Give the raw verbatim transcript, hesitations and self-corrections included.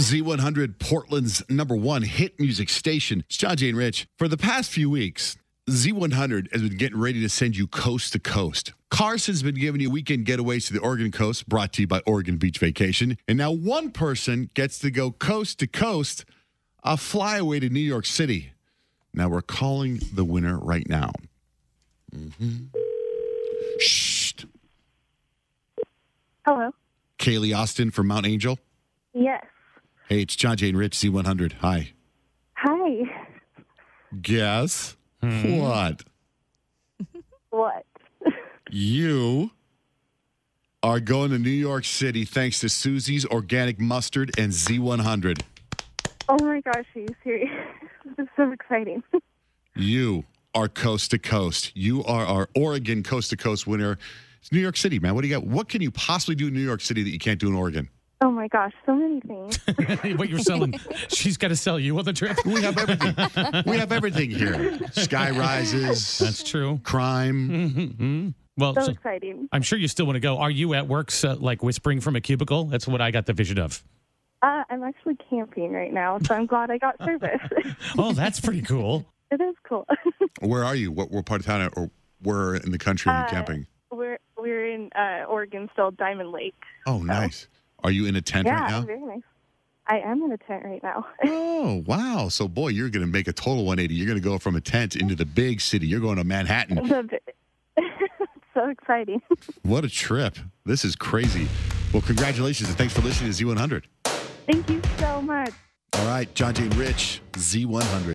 Z one hundred, Portland's number one hit music station. It's John, Jay, and Rich. For the past few weeks, Z one hundred has been getting ready to send you coast to coast. Carson's been giving you weekend getaways to the Oregon coast, brought to you by Oregon Beach Vacation. And now one person gets to go coast to coast, a flyaway to New York City. Now we're calling the winner right now. Mm-hmm. Shh. Hello. Kaylee Austin from Mount Angel. Yes. Hey, it's John, Jay, and Rich, Z one hundred. Hi. Hi. Guess Hmm. what? What? You are going to New York City thanks to Susie's Organic Mustard and Z one hundred. Oh my gosh, are you serious? This is so exciting. You are coast to coast. You are our Oregon coast to coast winner. It's New York City, man. What do you got? What can you possibly do in New York City that you can't do in Oregon? Oh my gosh, so many things. What you're selling, she's got to sell you on the trip. We have everything. We have everything here. Sky rises. That's true. Crime. Mm-hmm. Well, So so exciting. I'm sure you still want to go. Are you at work, uh, like whispering from a cubicle? That's what I got the vision of. Uh, I'm actually camping right now, so I'm glad I got service. Oh, that's pretty cool. It is cool. Where are you? What, what part of town or where in the country are you Uh, camping? we're we're in uh, Oregon still, Diamond Lake. Oh, nice. Are you in a tent Yeah, right now? very nice. I am in a tent right now. Oh, wow. So, boy, you're going to make a total one eighty. You're going to go from a tent into the big city. You're going to Manhattan. So exciting. What a trip. This is crazy. Well, congratulations, and thanks for listening to Z one hundred. Thank you so much. All right, John, Jay, and Rich, Z one hundred.